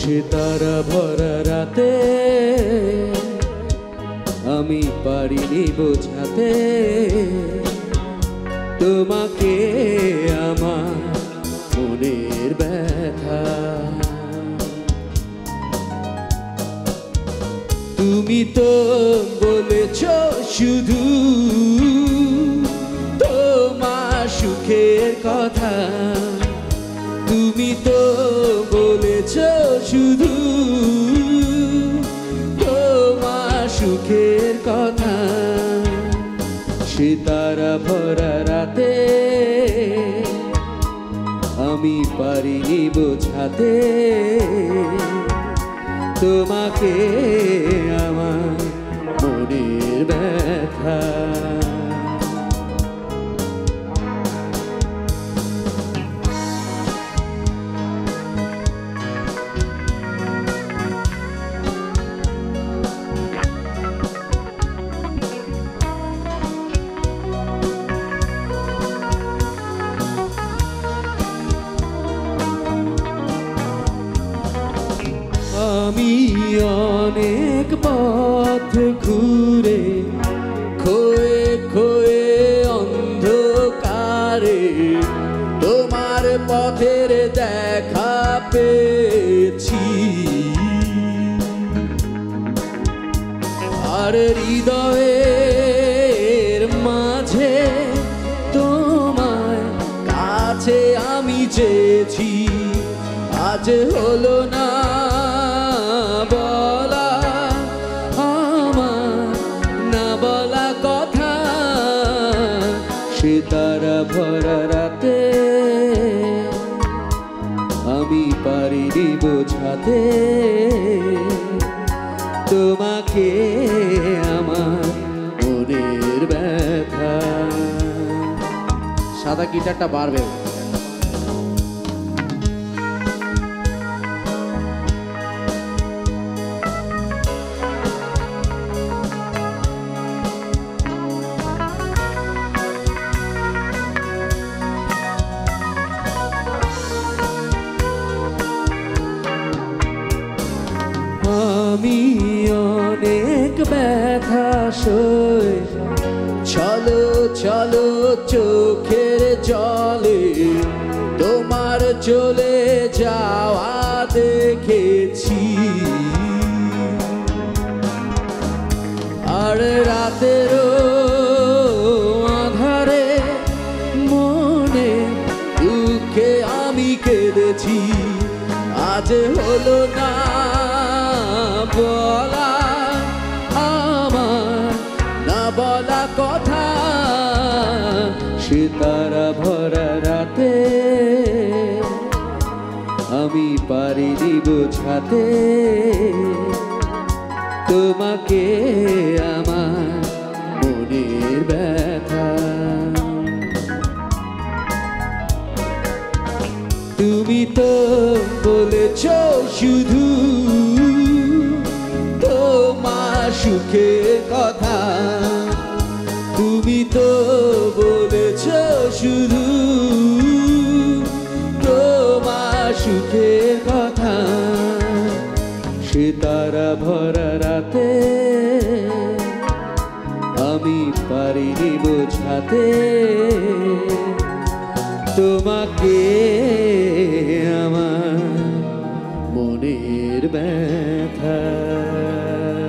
সিতারা ভরা রাতে আমি পারিনি বোঝাতে তোমাকে আমার মনের ব্যথা। তুমি তো বলেছ শুধু তোমার সুখের কথা, তুমি তো বলেছ শুধু তোমার সুখের কথা। সিতারা ভরা রাতে আমি পারিনি বোঝাতে তোমাকে আমার মনের ব্যথা। আমি অনেক পথ ঘুরে খোয়ে খোয়ে অন্ধকারে তোমার পথের দেখা পেয়েছি, আর হৃদয়ের মাঝে তোমার কাছে আমি চেয়েছি। আজ হলো না বলা আমার না বলা কথা, সিতারা ভরা রাতে আমি পারিনি বোঝাতে তোমাকে আমার মনের ব্যথা। সাদা গিটারটা বাড়বে। আমি অনেক ব্যথা সই চলো চলো চোখের জলে তোমার চলে যাওয়া দেখেছি, আর রাতেরও আধারে মনে দুঃখে আমি কেঁদেছি। আজ হলো না বলা আমার না বলা কথা, সিতারা ভরা রাতে আমি পারিনি বোঝাতে তোমাকে আমার মনের ব্যথা। তুমি তো বলেছ শুধু তোমার সুখের কথা, তুমি তো বলেছ শুধু তোমার সুখের কথা। সিতারা ভরা রাতে আমি পারিনি বোঝাতে তোমাকে আমার মনের ব্যথা।